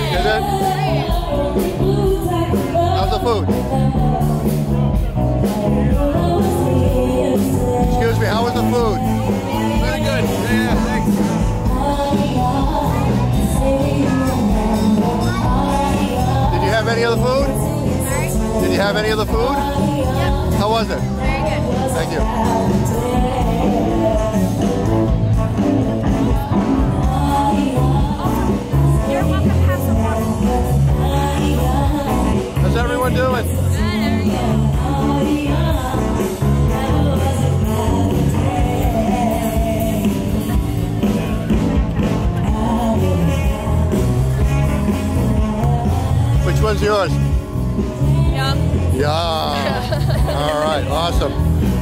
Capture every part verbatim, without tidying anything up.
Is it? How's the food? Excuse me, how was the food? Very good. Yeah, thanks. Did you have any other food? Sorry? Did you have any other food? Yep. How was it? Very good. Thank you. You're welcome to have some water. How's everyone doing? Good, very good. Which one's yours? Yum. Yeah. All right, awesome.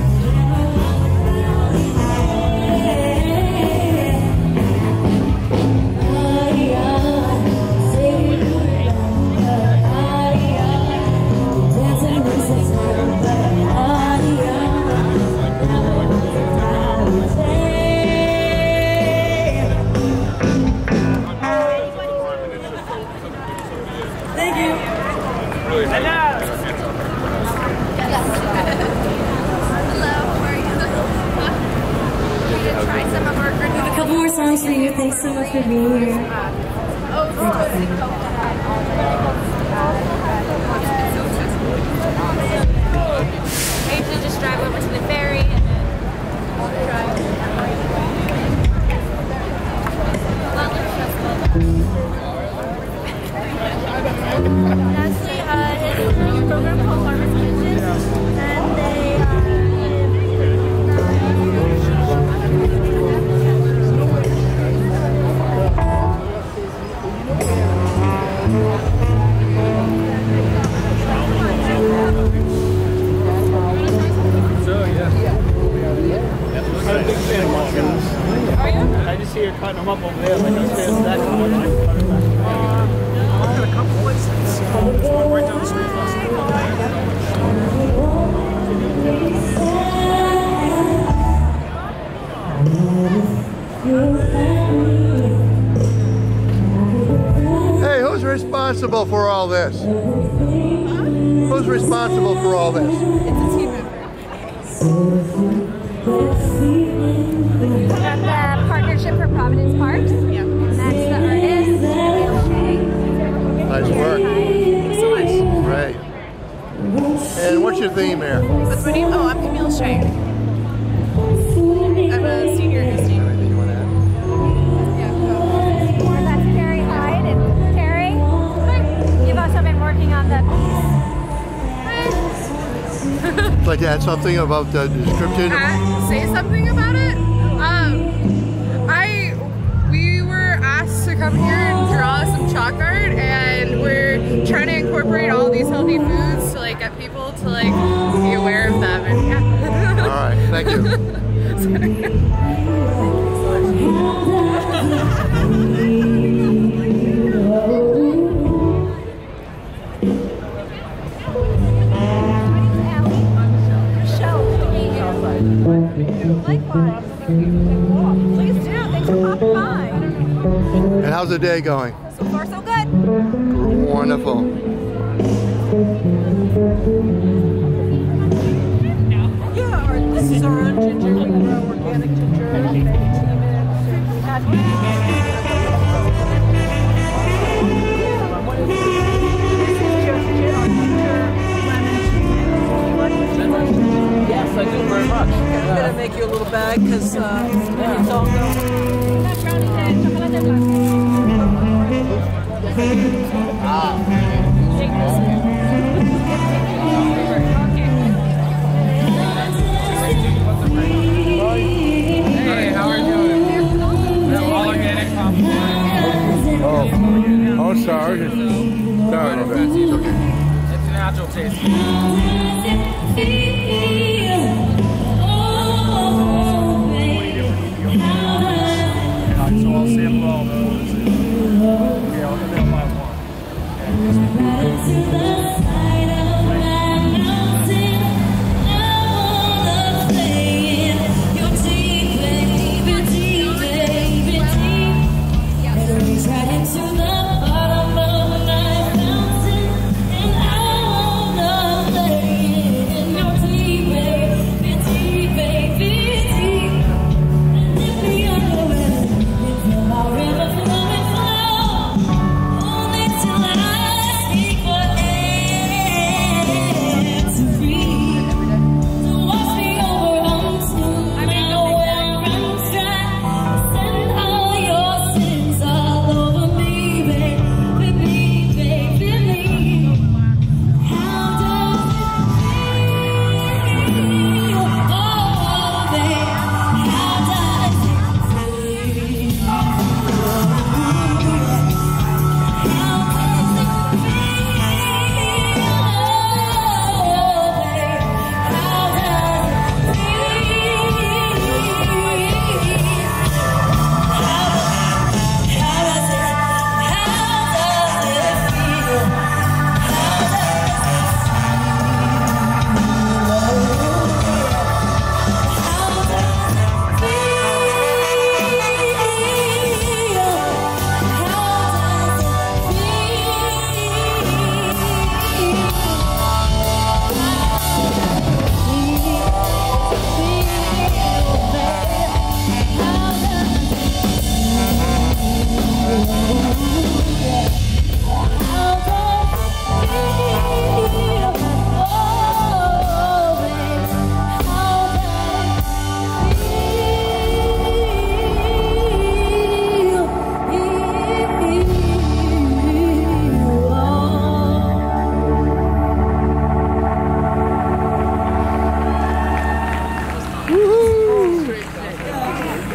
Thank you. Hello. Hello, how are you? We're gonna try some of our granola. A couple more songs for you. Thanks so much for being here. Oh, I usually just drive over to the ferry and then drive. That's the, uh, it's a program called Harvest Kitchen, and they, So, yeah. I'm a big fan of mushrooms. Are you? I just see her cutting them up over there. Like, he says that one. I cut it back. I got a couple places. There's one right down the street from us. Hey, who's responsible for all this? Who's responsible for all this? It's a team member. We got the Partnership for Providence Parks. Yeah. And that's the artist, Camille Shea. Nice work. Thanks so much. Great. And what's your theme here? What's my name? Oh, I'm Camille Shea. I'm a senior in history. Yeah, go. And that's Carrie Hyde. And Carrie, you've also been working on the Would you like to add something about the description? Uh, say something about it? Um, I, we were asked to come here and draw some chalk art, and we're trying to incorporate all these healthy foods to like get people to like be aware of them. And yeah. All right, thank you. Likewise. Please do. Thanks for popping by. And how's the day going? So far, so good. Wonderful. Yeah, our, this is our own ginger. We grow organic ginger. Yes, I do very much. I'm gonna make you a little bag because uh, it's all going. Hey, how are you doing? We're all organic compost. Oh, oh, sorry. Sorry. It's a natural taste. So I'll sample all those. Yeah, I'll come in by Right into the bottom of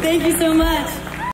Thank you so much.